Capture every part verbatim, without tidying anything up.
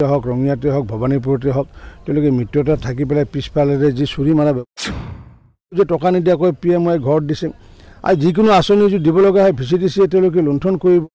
হওক ৰঙিয়াতে হওক ভৱানীপুৰতে হওক তেওঁলোকে মিত্ৰতাত থাকি পেলাই পিছফালেৰে যি চুৰি মাৰা যে টকা নিদিয়াকৈ পি এম ৱাই ঘৰত দিছে আৰু যিকোনো আঁচনি যদি দিব লগা হয় ভি চি ডি চিয়ে তেওঁলোকে লুণ্ঠন কৰিব।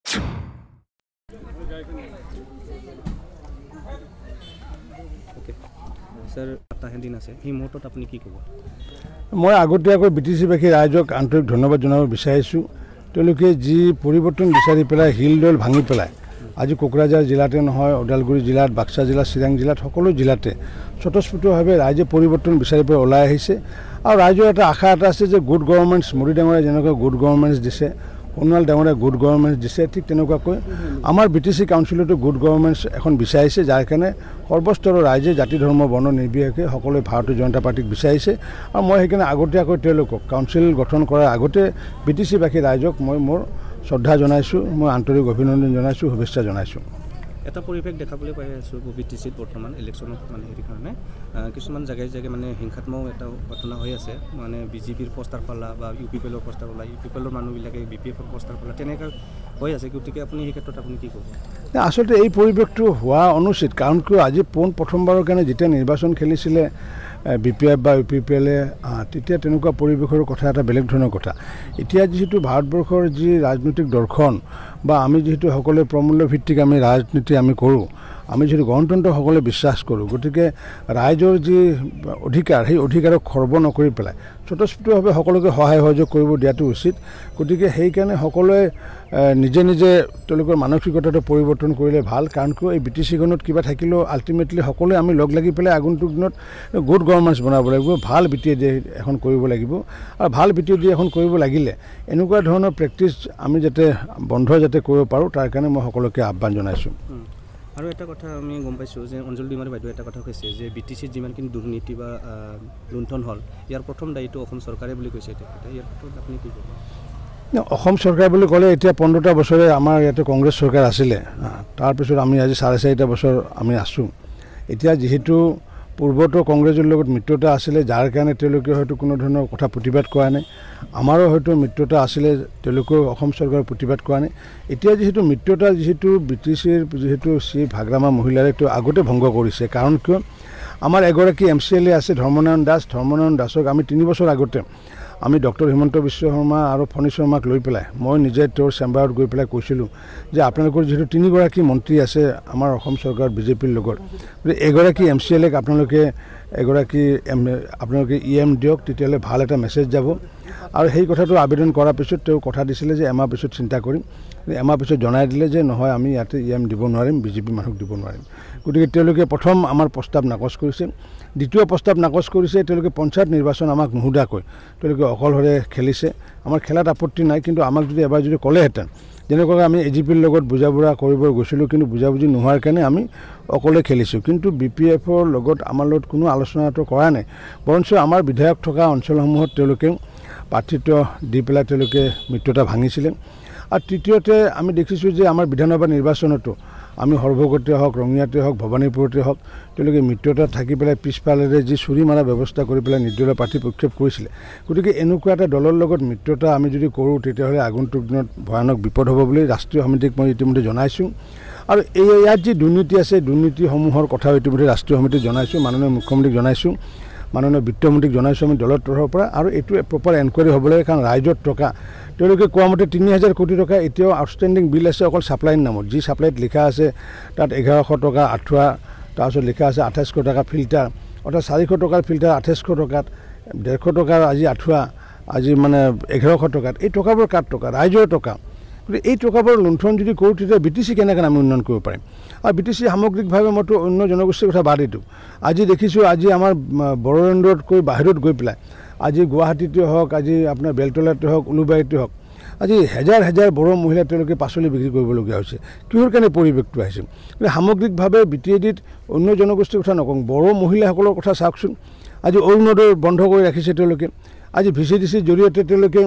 মই আগতীয়াকৈ বি টি চিবাসী ৰাইজক আন্তৰিক ধন্যবাদ জনাব বিচাৰিছোঁ। তেওঁলোকে যি পৰিৱৰ্তন বিচাৰি পেলাই শিলদৌল ভাঙি পেলাই আজি কোকৰাঝাৰ জিলাতে নহয় ওদালগুৰি জিলাত বাক্সা জিলা চিৰাং জিলাত সকলো জিলাতে স্বতঃস্ফূৰ্তভাৱে ৰাইজে পৰিৱৰ্তন বিচাৰি পেলাই ওলাই আহিছে আৰু ৰাইজৰ এটা আশা এটা আছে যে গুড গভৰ্ণমেণ্টছ মোদী ডাঙৰীয়াই যেনেকৈ গুড গভৰ্ণমেণ্টছ দিছে সোণোৱাল ডাঙৰীয়াই গুড গভৰ্ণমেণ্টছ দিছে ঠিক তেনেকুৱাকৈ আমাৰ বি টি চি কাউন্সিলতো গুড গভৰ্ণমেণ্টছ এখন বিচাৰিছে যাৰ কাৰণে সৰ্বস্তৰৰ ৰাইজে জাতি ধৰ্ম বৰ্ণ নিৰ্বিশেষে সকলোৱে ভাৰতীয় জনতা পাৰ্টিক বিচাৰিছে আৰু মই সেইকাৰণে আগতীয়াকৈ তেওঁলোকক কাউন্সিল গঠন কৰাৰ আগতে বি টি চিবাসী ৰাইজক মই মোৰ শ্ৰদ্ধা জনাইছোঁ, মই আন্তৰিক অভিনন্দন জনাইছোঁ, শুভেচ্ছা জনাইছোঁ। এটা পৰিৱেশ দেখাবলৈ পাই আছোঁ বি টি চিত বৰ্তমান ইলেকশ্যনত মানে হেৰি কাৰণে কিছুমান জেগাই জেগাই মানে হিংসাত্মক এটা ঘটনা হৈ আছে মানে বি জে পিৰ পষ্টাৰ ফালা বা ইউ পি পি এলৰ পষ্টাৰ ফালা ইউ পি পি এলৰ মানুহবিলাকে বি পি এফৰ পষ্টাৰ ফালা তেনেকৈ হৈ আছে। গতিকে আপুনি সেই ক্ষেত্ৰত আপুনি কি ক'ব? আচলতে এই পৰিৱেশটো হোৱা অনুচিত কাৰণ কিয় আজি পোন প্ৰথমবাৰৰ কাৰণে যেতিয়া নিৰ্বাচন খেলিছিলে বি পি এফ বা ইউ পি পি এলে তেতিয়া তেনেকুৱা পৰিৱেশৰ কথা এটা বেলেগ ধৰণৰ কথা। এতিয়া যিহেতু ভাৰতবৰ্ষৰ যি ৰাজনৈতিক দৰ্শন বা আমি যিহেতু সকলোৱে প্ৰমূল্য ভিত্তিক আমি ৰাজনীতি আমি কৰোঁ, আমি যিহেতু গণতন্ত্ৰ সকলোৱে বিশ্বাস কৰোঁ, গতিকে ৰাইজৰ যি অধিকাৰ সেই অধিকাৰক খৰ্ব নকৰি পেলাই স্বতঃস্ফূৰ্তভাৱে সকলোকে সহায় সহযোগ কৰিব দিয়াটো উচিত। গতিকে সেইকাৰণে সকলোৱে নিজে নিজে তেওঁলোকৰ মানসিকতাটো পৰিৱৰ্তন কৰিলে ভাল কাৰণ কিয় এই বি টি চিখনত কিবা থাকিলেও আল্টিমেটলি সকলোৱে আমি লগ লাগি পেলাই আগন্তুক দিনত গুড গভৰ্ণমেণ্টছ বনাব লাগিব, ভাল বি টি এ ডি এখন কৰিব লাগিব আৰু ভাল বি টি এ ডি এখন কৰিব লাগিলে এনেকুৱা ধৰণৰ প্ৰেক্টিছ আমি যাতে বন্ধ যাতে কৰিব পাৰোঁ তাৰ কাৰণে মই সকলোকে আহ্বান জনাইছোঁ। আৰু এটা কথা আমি গম পাইছোঁ যে অঞ্জলি ডিমাৰ বাইদেৱে এটা কথা কৈছে যে বি টি চিত যিমানখিনি দুৰ্নীতি বা লুণ্ঠন হ'ল ইয়াৰ প্ৰথম দায়িত্ব অসম চৰকাৰে বুলি কৈছে। এতিয়া ইয়াৰ ক্ষেত্ৰত আপুনি কি ক'ব? অসম চৰকাৰ বুলি ক'লে এতিয়া পোন্ধৰটা বছৰে আমাৰ ইয়াতে কংগ্ৰেছ চৰকাৰ আছিলে, তাৰপিছত আমি আজি চাৰে চাৰিটা বছৰ আমি আছোঁ। এতিয়া যিহেতু পূৰ্বতো কংগ্ৰেছৰ লগত মিত্ৰতা আছিলে যাৰ কাৰণে তেওঁলোকে হয়তো কোনো ধৰণৰ কথা প্ৰতিবাদ কৰা নাই, আমাৰো হয়তো মিত্ৰতা আছিলে তেওঁলোকেও অসম চৰকাৰৰ প্ৰতিবাদ কৰা নাই। এতিয়া যিহেতু মিত্ৰতা যিহেতু বি টি চিৰ যিহেতু শ্ৰী ভাগ্ৰামা মহিলাৰে তেওঁ আগতে ভংগ কৰিছে কাৰণ কিয় আমাৰ এগৰাকী এম চি এল এ আছে ধৰ্মনাৰায়ণ দাস, ধৰ্মনাৰায়ণ দাসক আমি তিনি বছৰ আগতে আমি ডক্টৰ হিমন্ত বিশ্ব শৰ্মা আৰু ফণী শৰ্মাক লৈ পেলাই মই নিজে তেওঁৰ চেম্বাৰত গৈ পেলাই কৈছিলোঁ যে আপোনালোকৰ যিহেতু তিনিগৰাকী মন্ত্ৰী আছে আমাৰ অসম চৰকাৰত বিজেপিৰ লগত, গতিকে এগৰাকী এম চি এল এক আপোনালোকে এগৰাকী এম আপোনালোকে ই এম দিয়ক, তেতিয়াহ'লে ভাল এটা মেছেজ যাব। আৰু সেই কথাটো আবেদন কৰাৰ পিছত তেওঁ কথা দিছিলে যে এমাহ পিছত চিন্তা কৰিম, এমাহ পিছত জনাই দিলে যে নহয় আমি ইয়াতে ই এম দিব নোৱাৰিম, বিজেপি মানুহক দিব নোৱাৰিম। গতিকে তেওঁলোকে প্ৰথম আমাৰ প্ৰস্তাৱ নাকচ কৰিছে, দ্বিতীয় প্ৰস্তাৱ নাকচ কৰিছে তেওঁলোকে পঞ্চায়ত নিৰ্বাচন আমাক নুসুধাকৈ তেওঁলোকে অকলশৰে খেলিছে। আমাৰ খেলাত আপত্তি নাই, কিন্তু আমাক যদি এবাৰ যদি ক'লেহেঁতেন যেনেকুৱাকৈ আমি এ জি পিৰ লগত বুজা বুৰা কৰিব গৈছিলোঁ কিন্তু বুজাবুজি নোহোৱাৰ কাৰণে আমি অকলে খেলিছোঁ। কিন্তু বি পি এফৰ লগত আমাৰ লগত কোনো আলোচনাটো কৰা নাই, বৰঞ্চ আমাৰ বিধায়ক থকা অঞ্চলসমূহত তেওঁলোকে প্ৰাৰ্থিত্ব দি পেলাই তেওঁলোকে মিত্ৰতা ভাঙিছিলে। আৰু তৃতীয়তে আমি দেখিছোঁ যে আমাৰ বিধানসভা নিৰ্বাচনতো আমি সৰ্বগতে হওক ৰঙিয়াতে হওক ভৱানীপুৰতে হওক তেওঁলোকে মিত্ৰতাত থাকি পেলাই পিছফালেৰে যি চুৰি মাৰা ব্যৱস্থা কৰি পেলাই নিৰ্দলীয় প্ৰাৰ্থী প্ৰক্ষেপ কৰিছিলে। গতিকে এনেকুৱা এটা দলৰ লগত মিত্ৰতা আমি যদি কৰোঁ তেতিয়াহ'লে আগন্তুক দিনত ভয়ানক বিপদ হ'ব বুলি ৰাষ্ট্ৰীয় সমিতিক মই ইতিমধ্যে জনাইছোঁ। আৰু এই ইয়াত যি দুৰ্নীতি আছে দুৰ্নীতিসমূহৰ কথাও ইতিমধ্যে ৰাষ্ট্ৰীয় সমিতিক জনাইছোঁ, মাননীয় মুখ্যমন্ত্ৰীক জনাইছোঁ, মাননীয় বিত্তমন্ত্ৰীক জনাইছোঁ আমি দলৰ তৰফৰ পৰা। আৰু এইটো প্ৰপাৰ এনকুৱাৰী হ'ব লাগে কাৰণ ৰাইজৰ টকা তেওঁলোকে কোৱা মতে তিনি হাজাৰ কোটি টকা এতিয়াও আউটষ্টেণ্ডিং বিল আছে অকল ছাপ্লাইৰ নামত, যি ছাপ্লাইত লিখা আছে তাত এঘাৰশ টকা আঁঠুৱা, তাৰপিছত লিখা আছে আঠাইছশ টকা ফিল্টাৰ, অৰ্থাৎ চাৰিশ টকাৰ ফিল্টাৰ আঠাইছশ টকাত, ডেৰশ টকাৰ আজি আঁঠুৱা আজি মানে এঘাৰশ টকাত। এই টকাবোৰ কাৰ টকা? ৰাইজৰ টকা। গতিকে এই টকাবোৰ লুণ্ঠন যদি কৰোঁ তেতিয়া বি টি চি কেনেকৈ আমি উন্নয়ন কৰিব পাৰিম? আৰু বি টি চি সামগ্ৰিকভাৱে মইতো অন্য জনগোষ্ঠীৰ কথা বাদ দিছোঁ, আজি দেখিছোঁ আজি আমাৰ বড়োলেণ্ডতকৈ বাহিৰত গৈ পেলাই আজি গুৱাহাটীতে হওক আজি আপোনাৰ বেলতলাতে হওক উলুবাৰীতে হওক আজি হেজাৰ হেজাৰ বড়ো মহিলা তেওঁলোকে পাচলি বিক্ৰী কৰিবলগীয়া হৈছে। কিহৰ কাৰণে পৰিৱেশটো আহিছে? গতিকে সামগ্ৰিকভাৱে বি টি এ ডিত অন্য জনগোষ্ঠীৰ কথা নকওঁ, বড়ো মহিলাসকলৰ কথা চাওকচোন। আজি অৰুণোদয় বন্ধ কৰি ৰাখিছে তেওঁলোকে, আজি ভি চি ডি চিৰ জৰিয়তে তেওঁলোকে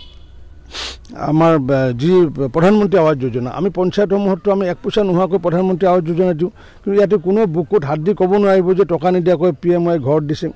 আমাৰ যি প্ৰধানমন্ত্ৰী আৱাস যোজনা আমি পঞ্চায়তসমূহতো আমি এক পইচা নোহোৱাকৈ প্ৰধানমন্ত্ৰী আৱাস যোজনা দিওঁ, কিন্তু ইয়াতে কোনো বুকুত হাত দি ক'ব নোৱাৰিব যে টকা নিদিয়াকৈ পি এম ৱাই ঘৰত দিছে।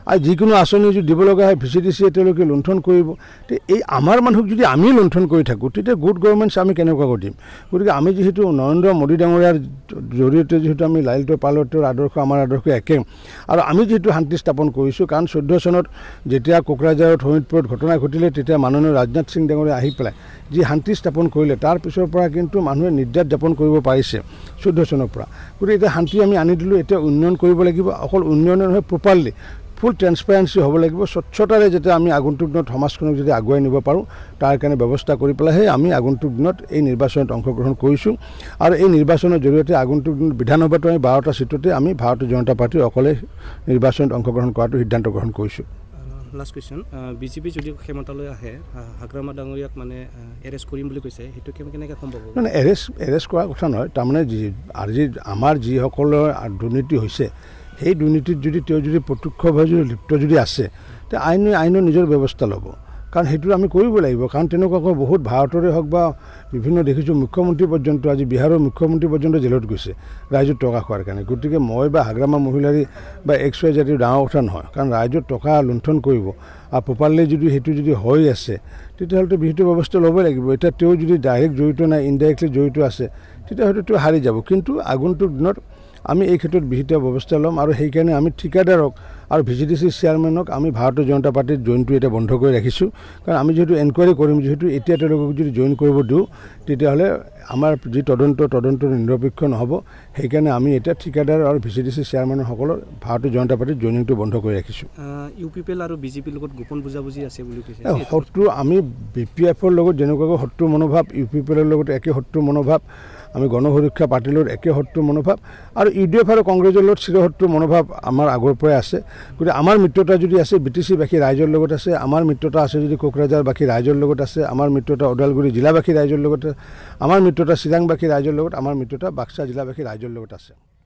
আৰু যিকোনো আঁচনি যদি দিব লগা হয় ভি চি ডি চিয়ে তেওঁলোকে লুণ্ঠন কৰিব। তো এই আমাৰ মানুহক যদি আমি লুণ্ঠন কৰি থাকোঁ তেতিয়া গুড গভৰ্ণমেণ্টছ আমি কেনেকুৱাকৈ দিম? গতিকে আমি যিহেতু নৰেন্দ্ৰ মোদী ডাঙৰীয়াৰ জৰিয়তে যিহেতু আমি লালিত পালতৰ আদৰ্শ আমাৰ আদৰ্শ একে, আৰু আমি যিহেতু শান্তি স্থাপন কৰিছোঁ, কাৰণ চৈধ্য চনত যেতিয়া কোকৰাঝাৰত শোণিতপুৰত ঘটনা ঘটিলে তেতিয়া মাননীয় ৰাজনাথ সিং ডাঙৰীয়া আহি পেলাই যি শান্তি স্থাপন কৰিলে তাৰ পিছৰ পৰা কিন্তু মানুহে নিৰ্যাত যাপন কৰিব পাৰিছে চৈধ্য চনৰ পৰা। গতিকে এতিয়া শান্তি আমি আনি দিলোঁ, এতিয়া উন্নয়ন কৰিব লাগিব, অকল উন্নয়নে নহয় প্ৰপাৰলি ফুল ট্ৰেন্সপাৰেঞ্চি হ'ব লাগিব, স্বচ্ছতাৰে যাতে আমি আগন্তুক দিনত সমাজখনক যদি আগুৱাই নিব পাৰোঁ তাৰ কাৰণে ব্যৱস্থা কৰি পেলাইহে আমি আগন্তুক দিনত এই নিৰ্বাচনত অংশগ্ৰহণ কৰিছোঁ। আৰু এই নিৰ্বাচনৰ জৰিয়তে আগন্তুক দিনত বিধানসভাতো আমি বাৰটা চিটতে আমি ভাৰতীয় জনতা পাৰ্টীৰ অকলে নিৰ্বাচনত অংশগ্ৰহণ কৰাটো সিদ্ধান্ত গ্ৰহণ কৰিছোঁ। লাষ্ট কুৱেশ্যন, বিজেপি যদি ক্ষমতালৈ আহে হাগ্ৰামা ডাঙৰীয়াক মানে এৰেষ্ট কৰিম বুলি কৈছে, সেইটো কেনেকৈ সম্ভৱ হ'ব? মানে এৰেষ্ট এৰেষ্ট কৰাৰ কথা নহয়, তাৰমানে যি আজি আমাৰ যিসকলৰ দুৰ্নীতি হৈছে সেই দুৰ্নীতিত যদি তেওঁ যদি প্ৰত্যক্ষভাৱে যদি লিপ্ত যদি আছে তে আইন আইনৰ নিজৰ ব্যৱস্থা ল'ব, কাৰণ সেইটো আমি কৰিব লাগিব। কাৰণ তেনেকুৱাকৈ বহুত ভাৰতৰে হওক বা বিভিন্ন দেখিছোঁ মুখ্যমন্ত্ৰী পৰ্যন্ত, আজি বিহাৰৰ মুখ্যমন্ত্ৰী পৰ্যন্ত জেলত গৈছে ৰাইজৰ টকা খোৱাৰ কাৰণে। গতিকে মই বা হাগ্ৰামা মহিলাৰী বা এক্স ৱাই জাতিৰ ডাঙৰ কথা নহয়, কাৰণ ৰাইজৰ টকা লুণ্ঠন কৰিব আৰু প্ৰপাৰলি যদি সেইটো যদি হৈ আছে তেতিয়াহ'লে বিহিত ব্যৱস্থা ল'বই লাগিব। এতিয়া তেওঁ যদি ডাইৰেক্ট জড়িত নাই, ইনডাইৰেক্টলি জড়িত আছে তেতিয়াহ'লে তেওঁ হাৰি যাব। কিন্তু আগন্তুক দিনত আমি এই ক্ষেত্ৰত বিহিত ব্যৱস্থা ল'ম, আৰু সেইকাৰণে আমি ঠিকাদাৰক আৰু ভি চি ডি চিৰ চেয়াৰমেনক আমি ভাৰতীয় জনতা পাৰ্টীৰ জইনটো এতিয়া বন্ধ কৰি ৰাখিছোঁ। কাৰণ আমি যিহেতু এনকুৱাৰী কৰিম, যিহেতু এতিয়া তেওঁলোকক যদি জইন কৰিব দিওঁ তেতিয়াহ'লে আমাৰ যি তদন্ত তদন্ত নিৰপেক্ষ নহ'ব। সেইকাৰণে আমি এতিয়া ঠিকাদাৰ আৰু ভি চি ডি চিৰ চেয়াৰমেনসকলৰ ভাৰতীয় জনতা পাৰ্টীৰ জইনিংটো বন্ধ কৰি ৰাখিছোঁ। ইউ পি পি এল আৰু বিজেপিৰ লগত গোপন বুজাবুজি আছে বুলি কৈছে। শত্ৰু আমি বি পি এফৰ লগত যেনেকুৱাকৈ শত্ৰু মনোভাৱ, ইউ পি পি এলৰ লগত একে শত্ৰু মনোভাৱ, আমি গণ সুৰক্ষা পাৰ্টীৰ লগত একে শত্ৰু মনোভাৱ, আৰু ইউ ডি এফ আৰু কংগ্ৰেছৰ লগত চিৰশত্ৰু মনোভাৱ আমাৰ আগৰ পৰাই আছে। গতিকে আমাৰ মিত্ৰতা যদি আছে বি টি চিবাসী ৰাইজৰ লগত আছে, আমাৰ মিত্ৰতা আছে যদি কোকৰাঝাৰবাসী ৰাইজৰ লগত আছে, আমাৰ মিত্ৰতা ওদালগুৰি জিলাবাসী ৰাইজৰ লগত, আমাৰ মিত্ৰতা চিৰাংবাসী ৰাইজৰ লগত, আমাৰ মিত্ৰতা বাক্সা জিলাবাসী ৰাইজৰ লগত আছে।